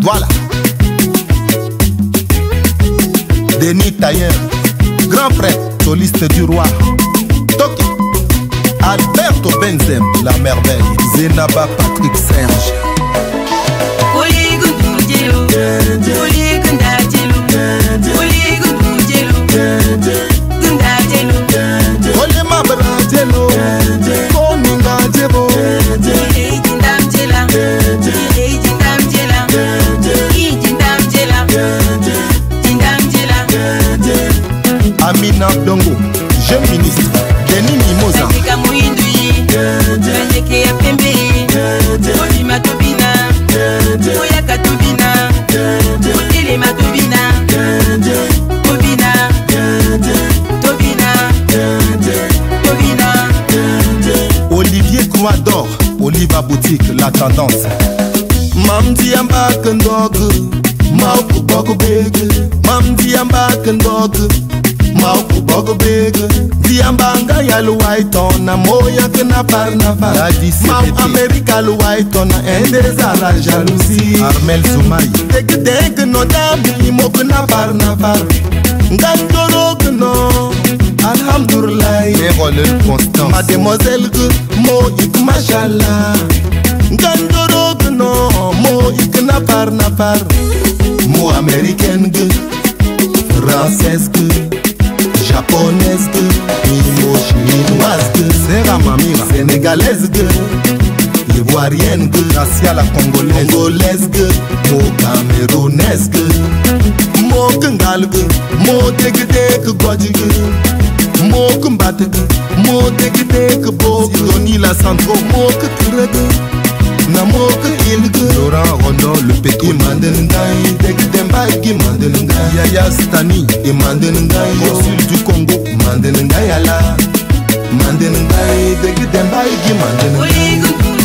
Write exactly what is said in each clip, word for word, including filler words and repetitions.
Voilà. Denis Tailleur, grand prêtre, soliste du roi. Toki. Alberto Benzem, la merveille. Zenaba Patrick Serge. Amina Dongo, jeune ministre, Denis Mimosa. Olivier Croix d'Or, Oliva Boutique, la tendance. Mamdi Amba Kendog, Mauku Bogo Beg, Mamdi Amba Kendog. Mauku Bogo Beg, Diambanga Yalu Whiton, na Moya Kena Parnava, Mau America Lu Whiton, Endeza la jalousie. Armel Zoumaï, Deg Deg no Dami, Mokuna Parnava, Ngandoro no, Alhamdulillah, Erolel Constant, Mademoiselle Mo Ik Mashallah, Ngandoro no, Mo Ikna Parnava, Mo Americaine, Française, japonaise, imo chinoise, sera mamira, sénégalaise, ivoirienne, Gracia la congolaise, congolaise, mo camerounaise, mo kangal, mo tegedek godjig, mo kumbatek, mo tegedek bo, Doni la centro, mo kekreg, na mo ke ilg, Laurent Rondo, le petit Mandengai, Degdemba qui Mandengai, Yaya Stani, et Mandengai, consul du Congo, Mandengai ala, Mandengai, Degdemba qui Mandengai.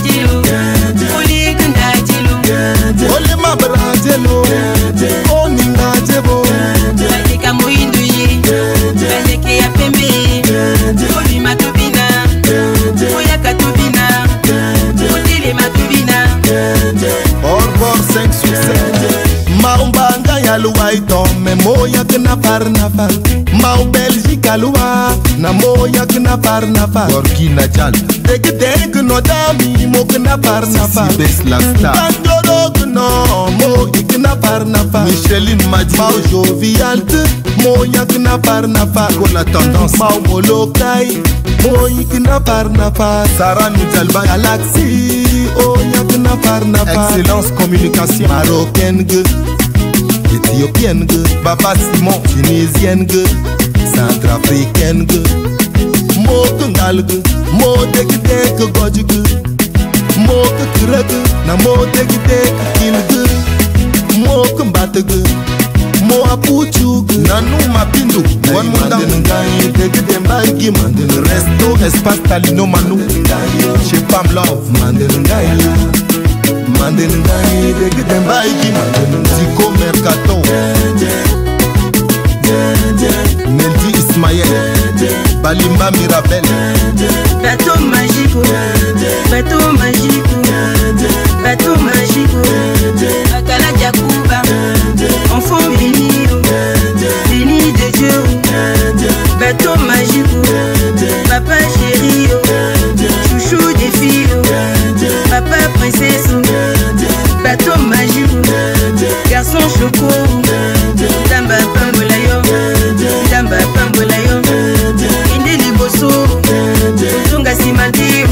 Ole ma brazelo, oninga jebo, Baleka moinduye, Baleka ya pembe, Oli matubina, Oya katubina, Odile matubina. Orbor cinq sur sept. Maumbanga ya luwaito, me moya kena parnafa. Mau Belgique aluwa, na moya kena parnafa. Burkina Jal, deg deg no dami, mo kena parnafa. Sibes la star. Bandoro no, mo ikena parnafa. Micheline Madi, mau jovialte, moya kena parnafa. Con la tendance, mau molokai, mo ikena parnafa. Sarah Nutalba, Galaxy, oh yakena parnafa. Excellence communication marocaine, éthiopienne, Baba Simon, tunisienne, centrafricaine, mo kangal, mo degdek godjig, mo kekreg, na mo degdek kilg, mo kumbateg, mo apuchug, nanu mapindu, wan mundangai, degdemba gi manden, resto espace talino manu, chez Pam Love, mandengai. Mandengai, Degdemba gi manden, Zico Mercato, Neldi Ismaël, Balimba Mirabel, bateau magique, bateau magique, bateau magique, Akala Yakuba, enfant béni, béni de Dieu, bateau magique, papa chéri, chouchou des filles, papa princesse, bateau magique, garçon choco, Damba Pambolayo, Damba Pambolayo, Inde Liboso, Zunga Simandi.